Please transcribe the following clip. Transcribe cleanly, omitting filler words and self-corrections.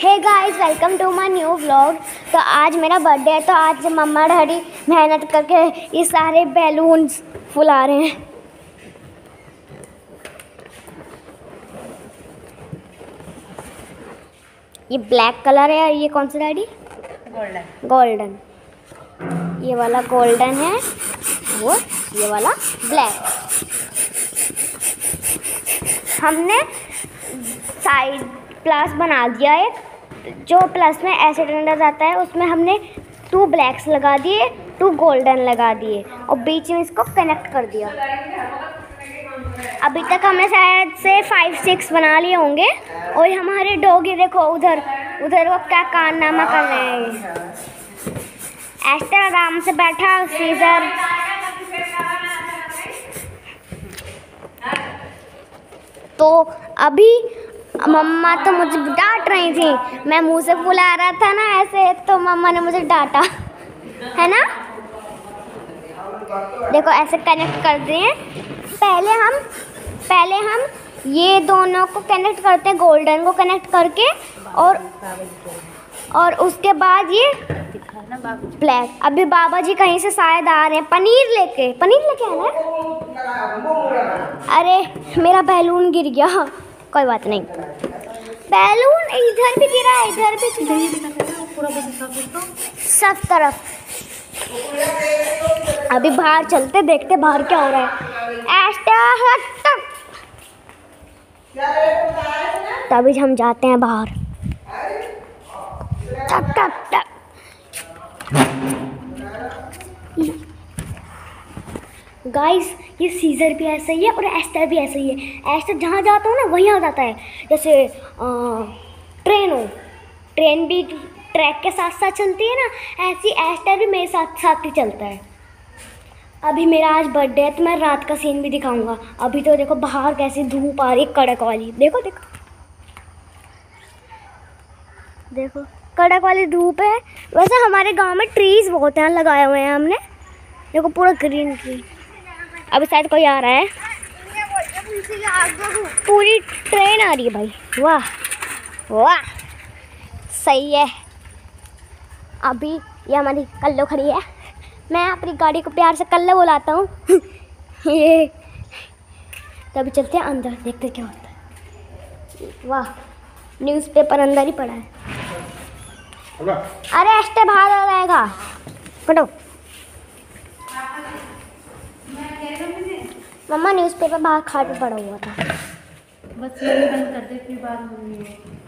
Hey guys, welcome to my new vlog. तो आज मेरा बर्थडे है, तो आज मम्मा डैडी मेहनत करके ये सारे बैलून्स फुला रहे हैं। ये ब्लैक कलर है और ये कौन सा डैडी? गोल्डन। गोल्डन, ये वाला गोल्डन है और ये वाला ब्लैक। हमने साइड प्लस बना दिया है, जो प्लस में ऐसे डंडा जाता है उसमें हमने 2 ब्लैक्स लगा दिए, 2 गोल्डन लगा दिए और बीच में इसको कनेक्ट कर दिया। अभी तक हमने शायद से 5-6 बना लिए होंगे। और हमारे डॉगी देखो उधर वो क्या कारनामा कर रहे हैं। एस्टर आराम से बैठा, सीजर तो अभी मम्मा तो मुझे डांट रही थी, मैं मुंह से फुला रहा था ना ऐसे, तो मम्मा ने मुझे डांटा है ना। देखो ऐसे कनेक्ट कर दिए। पहले हम ये दोनों को कनेक्ट करते हैं, गोल्डन को कनेक्ट करके, और उसके बाद ये ब्लैक। अभी बाबा जी कहीं से शायद आ रहे हैं, पनीर लेके आना है। अरे मेरा बैलून गिर गया, कोई बात नहीं। बैलून इधर भी गिरा, इधर भी सब तरफ। अभी बाहर चलते, देखते बाहर क्या हो रहा है। तभी हम जाते हैं बाहर। टक टक टक। गाइस, ये सीजर भी ऐसा ही है और एस्टर भी ऐसा ही है। एस्टर जहाँ जाता हूँ ना वहीं आ जाता है। जैसे ट्रेन भी ट्रैक के साथ साथ चलती है ना, ऐसी एस्टर भी मेरे साथ साथ ही चलता है। अभी मेरा आज बर्थडे है तो मैं रात का सीन भी दिखाऊंगा। अभी तो देखो बाहर कैसी धूप आ रही है, कड़क वाली। देखो कड़क वाली धूप है। वैसे हमारे गांव में ट्रीज बहुत हैं, लगाए हुए हैं हमने। देखो पूरा ग्रीन ट्री। अभी शायद कोई आ रहा है, पूरी ट्रेन आ रही है भाई। वाह वाह, सही है। अभी ये हमारी कल्लो खड़ी है। मैं अपनी गाड़ी को प्यार से कल्लो बुलाता हूँ। ये तभी चलते हैं अंदर, देखते क्या होता है। वाह, न्यूज़पेपर अंदर ही पड़ा है। अरे एस्टे बाहर आ जाएगा, फटो। मम्मा न्यूज़पेपर बाहर खाट पे पड़ा हुआ था। बस ये बंद कर दे, फिर बात होगी।